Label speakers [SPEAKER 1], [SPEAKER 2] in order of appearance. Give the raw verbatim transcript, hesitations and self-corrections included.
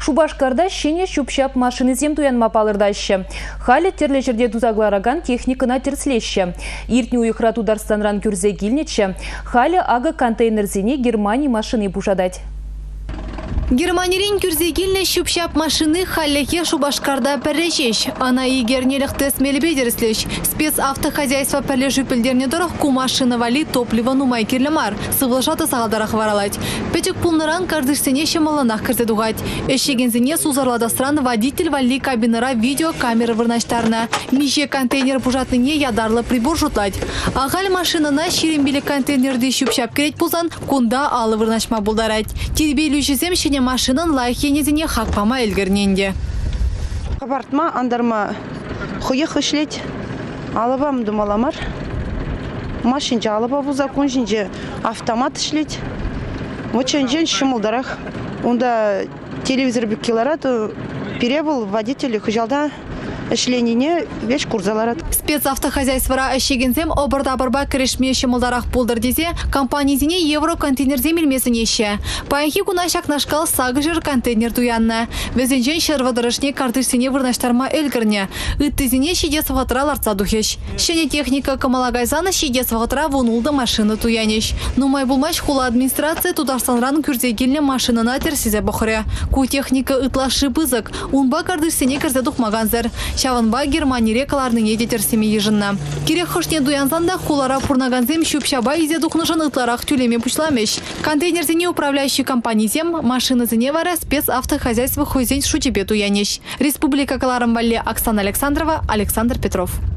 [SPEAKER 1] Шубашкарда шене шупшап машины зем туянма палырдашы. Халі терлі жерде тузаглараган техникына терслеші. Иртні уйықра тударстанран күрзе келнетші. Халі ага контейнерзіне Германия машины пушадать.
[SPEAKER 2] Германирин күрзегелне шупшап машины халлехе Шубашкарда пәррежеш. Ана игернелік тесмелі бедерслеш. Спецавтохозяйство пәлежі пілдерне дұрық ку машины вали топливо нумай керлемар. Сывылжаты сағалдарақ варалать. Пәтік пулныран кардышсене шемаланақ кірді дуғать. Эшегензіне сузарладастран водитель вали кабинара видеокамеры вырнаштарына. Меже контейнер пужатыне ядарлы прибор жұтлать. Ағал машинына шерембелі контейнерді шупшап керет пулзан кунда алы вырнашма булдарать. Тербейлі жүзем машинын лайхенезіне хақпама әлгірненде.
[SPEAKER 3] Қабартма, андарма құйық үшлет, алыбам думаламар. Машинче алыба бұза, күншінче автомат үшлет. Мочанжен шымылдарақ. Онда телевизор бүккеларату перебыл водителі хүжалда эшленіне веш курзаларат.
[SPEAKER 2] Спецавтохозяйствора әшегензем обырда-бырба кірешме шымылдарақ болдыр дезе, компанизіне евро контейнер земелмесін еші. Паяхи күнашак нашкал сағы жыр контейнер туянна. Везенжен шырвадырышне картышсене вырнаштарма әлгірне. Үттізіне шеде сыватыра ларца духеш. Шене техника камалагайзаны шеде сыватыра вунулды машины туянеш. Нумай булмаш хула администрация тударстанран күрзегеліне машинына терсізе бұқыры. Ку техника ытлашы бызык, унба картышсене кірзе дұқмағанзыр. Шаванба Германия рекаларының едетерсеме ежінна. Керек хошне дуянзанда хулара пурнаганзем шупшаба изе духнышын ытларақ тюлеме пучламеш. Контейнерзене управляющий компанизем машинызене вара спецавтохозяйство хозяйн шутебе туянеш. Республика Каларам Оксана Александрова, Александр Петров.